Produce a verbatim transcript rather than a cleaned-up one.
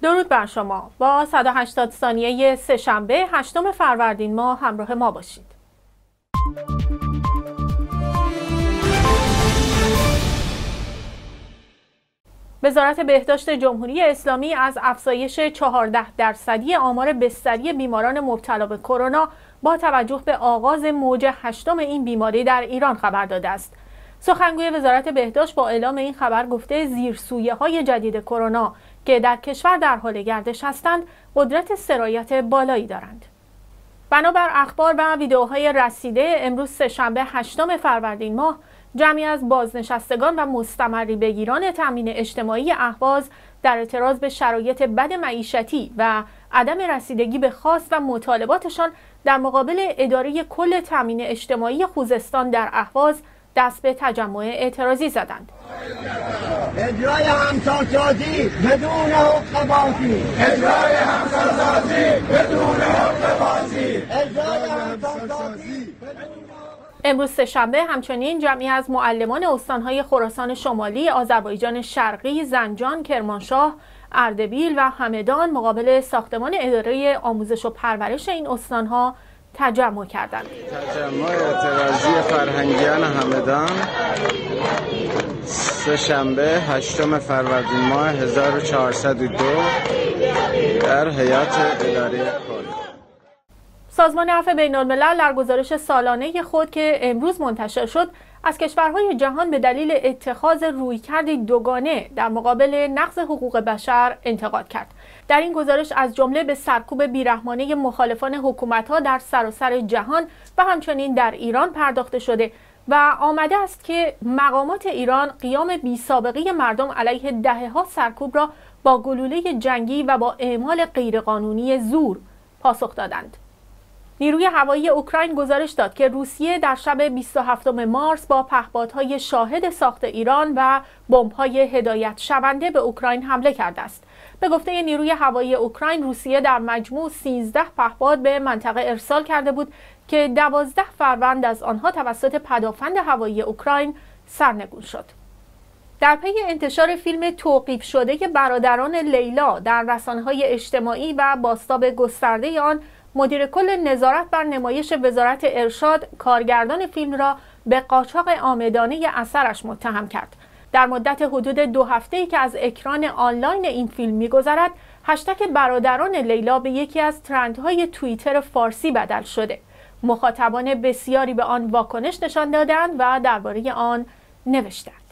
درود بر شما. با صد و هشتاد ثانیه سه شنبه هشتم فروردین ماه همراه ما باشید. وزارت بهداشت جمهوری اسلامی از افزایش چهارده درصدی آمار بستری بیماران مبتلا به کرونا با توجه به آغاز موج هشتم این بیماری در ایران خبر داده است. سخنگوی وزارت بهداشت با اعلام این خبر گفته زیرسویه‌های جدید کرونا که در کشور در حال گردش هستند قدرت سرایت بالایی دارند. بنابر اخبار و ویدئوهای رسیده، امروز سه‌شنبه هشتم فروردین ماه جمعی از بازنشستگان و مستمری بگیران تامین اجتماعی اهواز در اعتراض به شرایط بد معیشتی و عدم رسیدگی به خواست و مطالباتشان در مقابل اداره کل تامین اجتماعی خوزستان در اهواز دست به تجمع اعتراضی زدند. اجرای همسانسازی بدون حقوق بازی، اجرای همسانسازی بدون حقوق بازی، اجرای همسانسازی. امروز سه‌شنبه همچنین جمعی از معلمان استانهای خراسان شمالی، آذربایجان شرقی، زنجان، کرمانشاه، اردبیل و همدان مقابل ساختمان اداره آموزش و پرورش این استانها تجمع کردند. تجمع اعتراضی فرهنگیان همدان سه‌شنبه هشتم فروردین ماه هزار و چهارصد و دو در هیئت اداره کل. سازمان عفو بین‌الملل در گزارش سالانه خود که امروز منتشر شد از کشورهای جهان به دلیل اتخاذ رویکردی دوگانه در مقابل نقض حقوق بشر انتقاد کرد. در این گزارش از جمله به سرکوب بیرحمانه مخالفان حکومت‌ها در سراسر جهان و همچنین در ایران پرداخته شده و آمده است که مقامات ایران قیام بی‌سابقه مردم علیه دهه‌ها سرکوب را با گلوله جنگی و با اعمال غیرقانونی زور پاسخ دادند. نیروی هوایی اوکراین گزارش داد که روسیه در شب بیست و هفتم مارس با پهپادهای شاهد ساخت ایران و بمب‌های هدایت شونده به اوکراین حمله کرده است. به گفته نیروی هوایی اوکراین، روسیه در مجموع سیزده پهپاد به منطقه ارسال کرده بود که دوازده فروند از آنها توسط پدافند هوایی اوکراین سرنگون شد. در پی انتشار فیلم توقیف شده برادران لیلا در رسانه‌های اجتماعی و بازتاب گسترده آن، مدیر کل نظارت بر نمایش وزارت ارشاد کارگردان فیلم را به قاچاق عامدانه اثرش متهم کرد. در مدت حدود دو هفته‌ای که از اکران آنلاین این فیلم می‌گذرد، هشتگ برادران لیلا به یکی از ترندهای توییتر فارسی بدل شده. مخاطبان بسیاری به آن واکنش نشان دادند و درباره آن نوشتند.